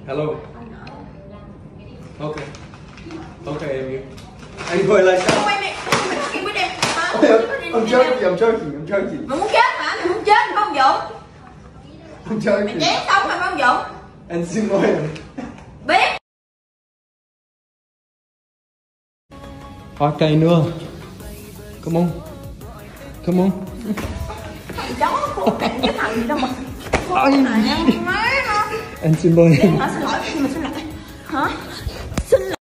Hello. Ok. Ok em yêu. Anh gọi lại sao? Mày nói với em hả? I'm joking. Mày muốn chết hả? Mày muốn chết phải không Dũng? I'm joking. Mày chém xong rồi phải không Dũng? Anh xin lỗi em. Biết. Cây nữa. Come on. Thằng chó khốn nạn cái thằng gì đâu mà. Khốn nạn em má nó. Anh xin lỗi em. Hả? Xin lỗi. Hả? Xin lỗi.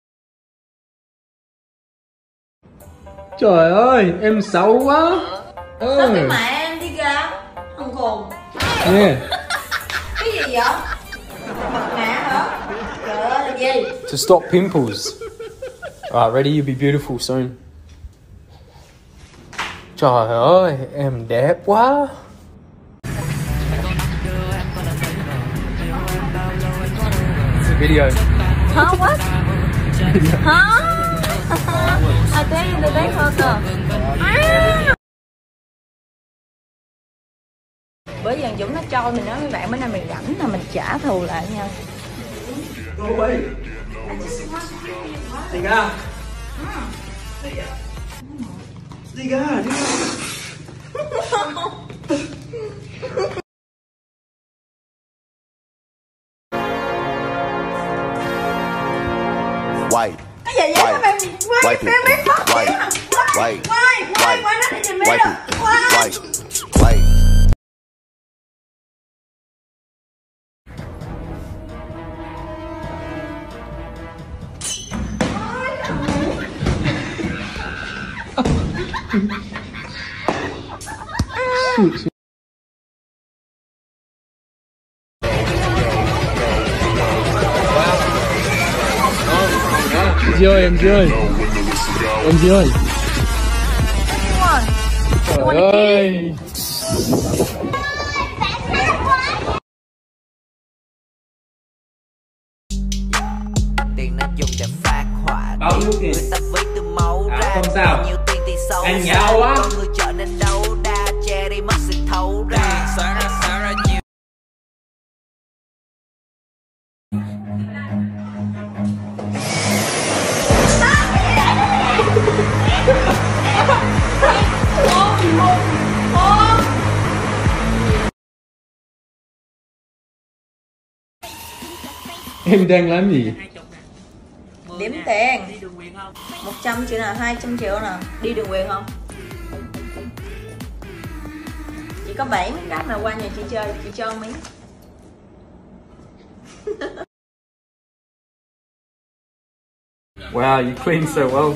Trời ơi, em xấu quá. Sao cái mẹ em đi ra? Thằng khùng. Yeah. Cái gì vậy? Mặt nạ hả? Trời ơi là gì? To stop pimples. Alright, ready? You'll be beautiful soon. Trời ơi, em đẹp quá. It's a video. Huh? What? Huh? I think the day photo. Bởi giờ Dũng nó cho mình nói với bạn bữa nay mình rảnh là mình trả thù lại nha. Go away. Đi ra. Đi ra. Quay. Cái gì vậy? Quay nó đi giùm em. Quay. Em chơi. Trời ơi. Tiền nó dùng để phát họa. Bao nhiêu tiền? Người ta với từ máu ra. Không sao. Nhiều tiền thì xấu. Anh giàu quá. Con người trở nên đấu đa, che đi mất sự thấu ra. Xóa ra nhiều. Em đang làm gì? Đếm tiền. 100 triệu nè, 200 triệu nè. Đi đường quyền không? Chỉ có 7 miếng đáp mà qua nhà chị chơi, chị cho miếng. Wow, you clean so well.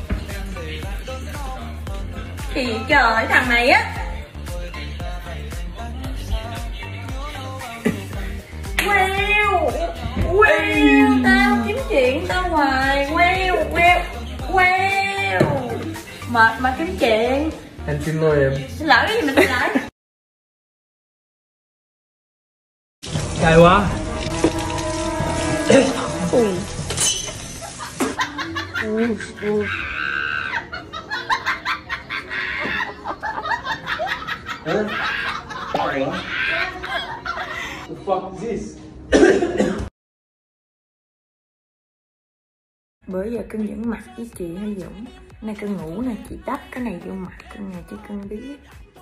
Thì trời thằng này á. Wow, tao kiếm chuyện tao hoài. Wow. Mệt mà kiếm chuyện. Anh xin lỗi em. Xin lỗi cái gì mình xin lỗi. Cay quá. The fuck is this? Bữa giờ cưng vẫn mặc với chị hay Dũng. Nay cưng ngủ nè, chị đắp cái này vô mặt cưng nè cho cưng biết.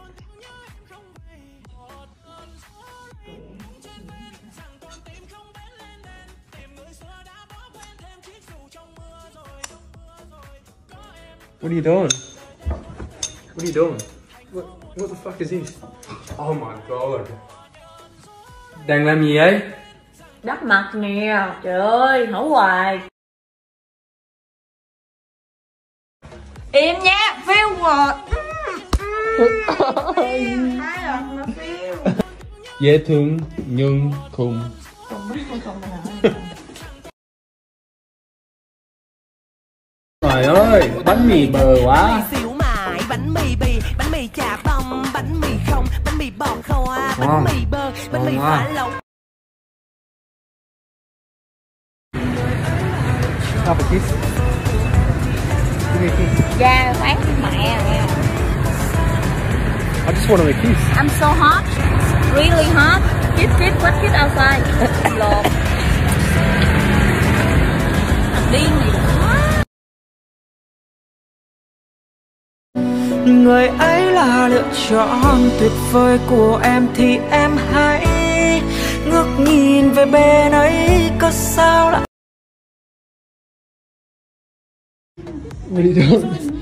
What are you doing? What the fuck is this? Oh my god. Đang làm gì ấy? Đắp mặt nè, trời ơi, hổ hoài. Im nha, phiêu rồi. Hai lần mà phiêu. Dễ thương nhưng khùng. Trời ơi, bánh mì bờ quá. Xíu mại, bánh mì bì, bánh mì chả bông, bánh mì không, bánh mì bòn khoa, bánh mì bơ, bánh mì phá lẩu. Have a kiss. Give me a kiss. Da bán mẹ nè. I just wanted a kiss. I'm so hot, really hot. Kiss, what kiss outside? Lột. Điên này quá. Người ấy là lựa chọn tuyệt vời của em thì em hãy ngước nhìn về bên ấy có sao lại. What are you doing?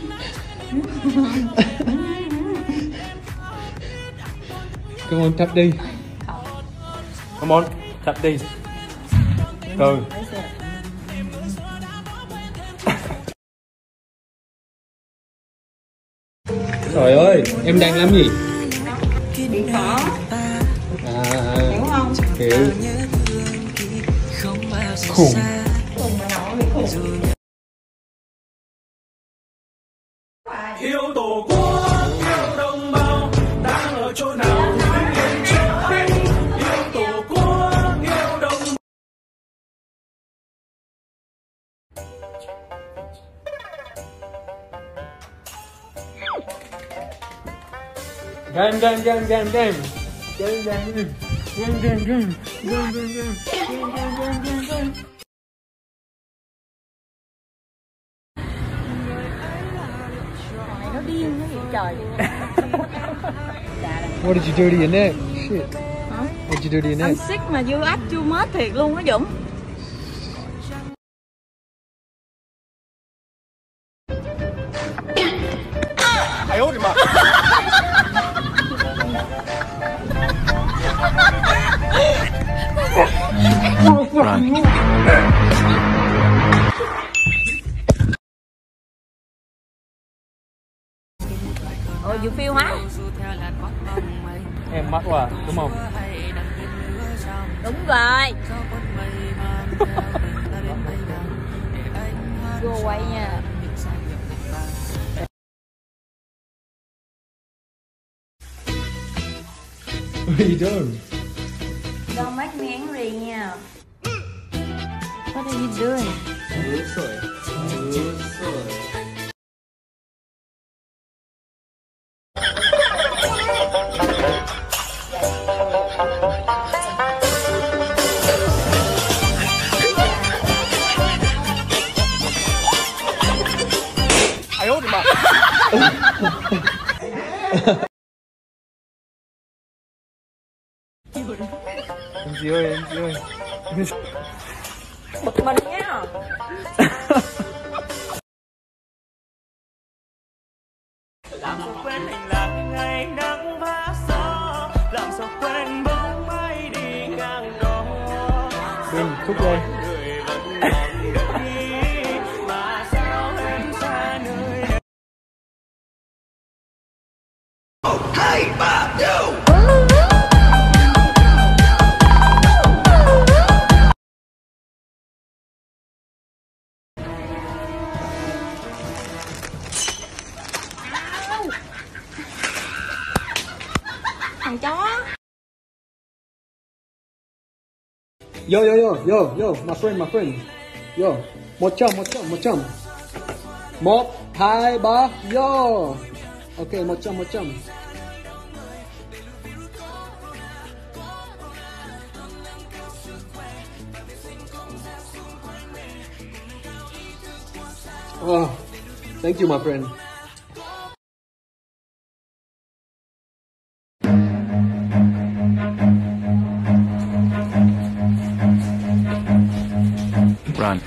Come on, tap đi. Come on, tap đi. Từ. Trời ơi, em đang làm gì? Điện thoại. Hiểu không? Hiểu. Khùng. Yêu tổ quốc, yêu đồng bào, đang ở chỗ nào yên cho anh. Yêu tổ quốc, yêu đồng bào. Game. Nó điên nó vậy trời. What did you do to your neck? Shit. Hả? What did you do to your Anh neck? xích mà dư ách chưa mất thiệt luôn á Dũng. Ôi you feel hả? Em mắc quá, đúng không? Đúng rồi. Vô quay nha. What are you doing? Don't make me angry nha. What are you doing? Em chị ơi. Bực mình nha. Làm sao quên hành lang ngày nắng vã gió, làm sao quên bóng mây đi ngang đó. Đừng thúc lên. Người vẫn còn đây mà sao em xa nơi đây. 1, 2, 3, go. Thằng chó. Yo, my friend. Yo, 100. 1, 2, 3, yo. Ok, 100. Oh, thank you, my friend. Run.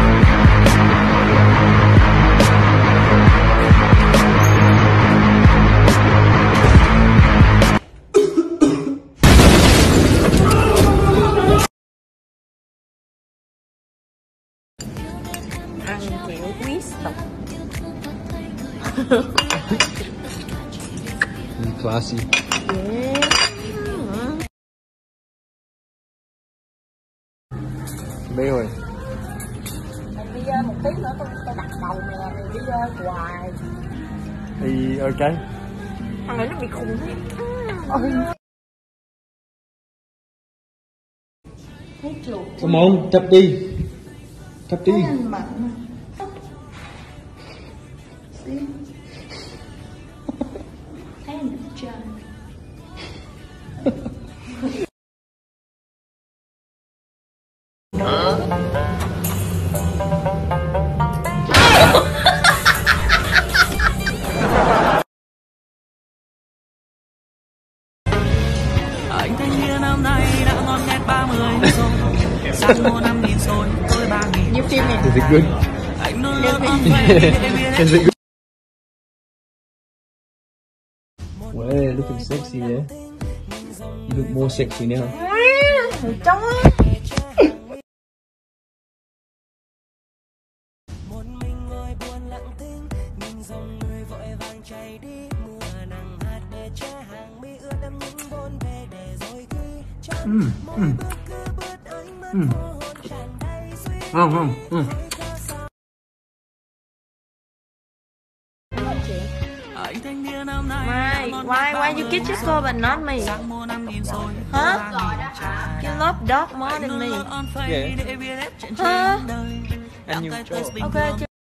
Ăn chịu twist tục. Classy. Bé ơi. Mày đi một tí nữa tôi đặt đầu mày là mày đi hoài. Thì ok. Thằng này nó bị khùng thế. Thấy chuột. Come on, tap đi. Anh mặn. Thấy anh được chơi. năm nay đã ngon nghét 30 rồi. Sang mua 5.000 rồi, tôi 3.000. Như phim này. Is it good? Anh luôn luôn on way để biết Is it good? Well, looking sexy there. You look more sexy now. Trong Ngon. anh thanh niên năm nay Why you kiss your girl but not me? sang mua 5.000 rồi. Huh? You love dog more than me. On face Yeah. để biết hết chuyện Huh? trên đời. And you draw. Okay.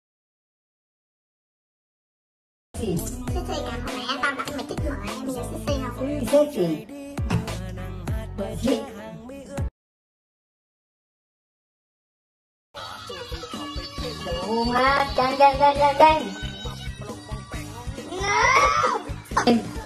Sexy ngày hôm nay tao đặt mày thích mỏi bây giờ sexy không? Sexy. Đúng á, căng. No!